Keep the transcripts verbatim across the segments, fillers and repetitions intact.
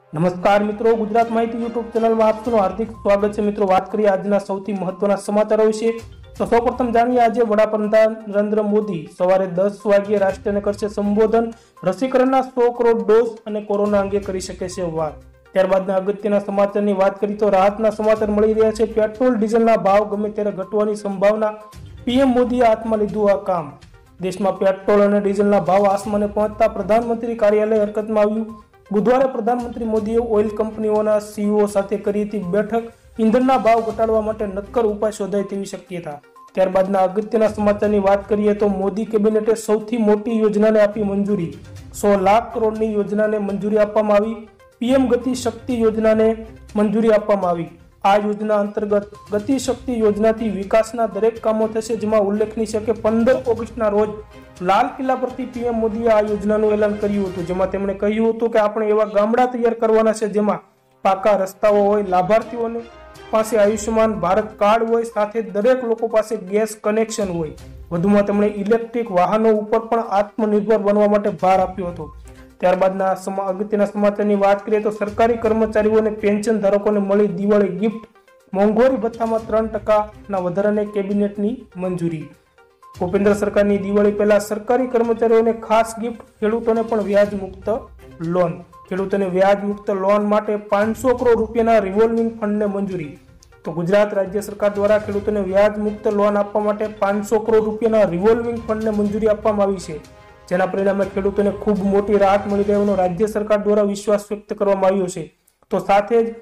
નમસ્કાર મિત્રો, ગુજરાત માહિતી યુટ્યુબ ચેનલમાં આપ સૌનું હાર્દિક સ્વાગત છે। મિત્રો, વાત કરીએ આજના સૌથી મહત્વના સમાચારો વિશે। તો સૌપ્રથમ જાણીએ આજે વડાપ્રધાન નરેન્દ્ર મોદી સવારે દસ વાગ્યે રાષ્ટ્રને કરશે સંબોધન। રસીકરણના સો કરોડ ડોઝ અને કોરોના અંગે કરી શકે છે વાત। ત્યારબાદના અગત્યના સમાચારની વાત કરીએ તો રાહતના સમાચાર મળી રહ્યા છે। પેટ્રોલ ડીઝલના ભાવ ગમે ત્યારે ઘટવાની સંભાવના, પીએમ મોદીએ હાથમાં લીધું આ કામ। દેશમાં પેટ્રોલ અને ડીઝલના ભાવ આસમાને પહોંચતા પ્રધાનમંત્રી કાર્યાલય હરકતમાં આવ્યું। બુધવારે પ્રધાનમંત્રી મોદીએ ઓઇલ કંપનીઓના સીઈઓ સાથે કરી હતી બેઠક। ઇંધણના ભાવ ઘટાડવા માટે નક્કર ઉપાય શોધાય તેવી શક્યતા। ત્યારબાદના અગત્યના સમાચારની વાત કરીએ તો મોદી કેબિનેટે સૌથી મોટી યોજનાને આપી મંજૂરી। સો લાખ કરોડની યોજનાને મંજૂરી આપવામાં આવી। પીએમ ગતિ શક્તિ યોજનાને મંજૂરી આપવામાં આવી। આ યોજના અંતર્ગત ગતિ શક્તિ યોજનાથી વિકાસના દરેક કામો થશે, જેમાં ઉલ્લેખનીય છે કે પંદર ઓગસ્ટના રોજ લાલ કિલ્લા પરથી પીએમ મોદીએ આ યોજનાનું એલાન કર્યું હતું, જેમાં તેમણે કહ્યું હતું કે આપણે એવા ગામડા તૈયાર કરવાના છે જેમાં પાકા રસ્તાઓ હોય, લાભાર્થીઓને પાસે આયુષ્યમાન ભારત કાર્ડ હોય, સાથે દરેક લોકો પાસે ગેસ કનેક્શન હોય। વધુમાં તેમણે ઇલેક્ટ્રિક વાહનો ઉપર પણ આત્મનિર્ભર બનવા માટે ભાર આપ્યો હતો। ત્યારબાદના અગત્યના સમાચારની વાત કરીએ તો સરકારી કર્મચારીઓને પેન્શન ધારકોને મળી દિવાળી ગિફ્ટ। મોંઘવારી ભથ્થામાં ત્રણ ટકાના વધારાને કેબિનેટની મંજૂરી। ભૂપેન્દ્ર સરકારની દિવાળી પહેલા સરકારી કર્મચારીઓને ખાસ ગિફ્ટ, ખેડૂતોને પણ વ્યાજ મુક્ત લોન। ખેડૂતોને વ્યાજ મુક્ત લોન માટે પાંચસો કરોડ રૂપિયાના રિવોલ્વિંગ ફંડને મંજૂરી। તો ગુજરાત રાજ્ય સરકાર દ્વારા ખેડૂતોને વ્યાજ મુક્ત લોન આપવા માટે પાંચસો કરોડ રૂપિયાના રિવોલ્વિંગ ફંડને મંજૂરી આપવામાં આવી છે, જેના પરિણામે ખેડૂતોને ખૂબ મોટી રાહત મળી રહેવાનો રાજ્ય સરકાર દ્વારા વિશ્વાસ વ્યક્ત કરવામાં આવ્યો છે। તો સાથે જ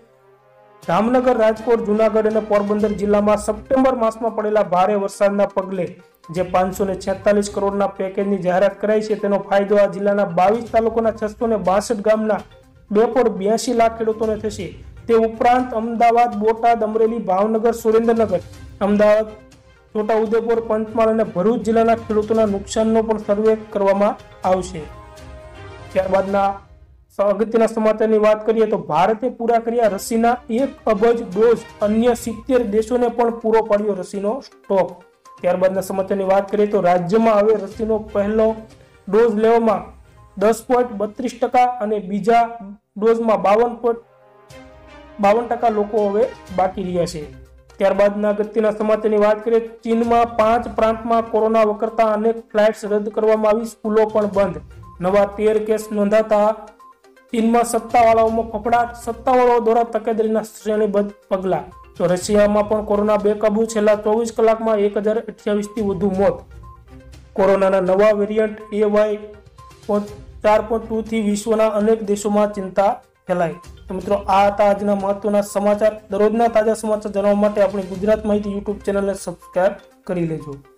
જામનગર, રાજકોટ, જુનાગઢ અને પોરબંદર જિલ્લામાં સપ્ટેમ્બર માસમાં પડેલા ભારે વરસાદના પગલે જે પાંચસો ને છેતાલીસ કરોડના પેકેજની જાહેરાત કરાઈ છે, તેનો ફાયદો આ જિલ્લાના બાવીસ તાલુકાના છસો ને બાસઠ ગામના બે પોઈન્ટ બ્યાસી લાખ ખેડૂતોને થશે। તે ઉપરાંત અમદાવાદ, બોટાદ, અમરેલી, ભાવનગર, સુરેન્દ્રનગર, અમદાવાદ, છોટાઉદેપુર, પંચમહાલ અને ભરૂચ જિલ્લાના ખેડૂતોના નુકસાનનો પણ સર્વે કરવામાં આવશે। ત્યારબાદના અગત્યના સમાચારની વાત કરીએ તો ભારતે પૂરા કર્યા રસીના એક અબજ ડોઝ, અન્ય સિત્તેર દેશોને પણ પૂરો પાડ્યો રસીનો સ્ટોક। ત્યારબાદના સમાચારની વાત કરીએ તો રાજ્યમાં હવે રસીનો પહેલો ડોઝ લેવામાં દસ પોઈન્ટ બત્રીસ ટકા અને બીજા ડોઝમાં બાવન પોઈન્ટ બાવન ટકા લોકો હવે બાકી રહ્યા છે। ત્યારબાદના અગત્યના સમાચારની વાત કરીએ તો ચીનમાં પાંચ પ્રાંતમાં કોરોના વકરતા અનેક ફ્લાઇટ્સ રદ કરવામાં આવી, સ્કૂલો પણ બંધ। નવા તેર કેસ નોંધાતા ચીનમાં સત્તાવાળાઓમાં ફફડાટ, સત્તાવાળાઓ દ્વારા તકેદારીના શ્રેણીબદ્ધ પગલાં। તો રશિયામાં પણ કોરોના બેકાબુ, છેલ્લા ચોવીસ કલાકમાં એક હજાર અઠ્યાવીસ થી વધુ મોત। કોરોનાના નવા વેરિયન્ટ એ વાય ચાર પોઈન્ટ ટુ થી વિશ્વના અનેક દેશોમાં ચિંતા ફેલાઈ। તો મિત્રો, આ હતા આજના મહત્વના સમાચાર। દરરોજના તાજા સમાચાર જાણવા માટે આપણી ગુજરાત માહિતી યુટ્યુબ ચેનલને સબસ્ક્રાઇબ કરી લેજો।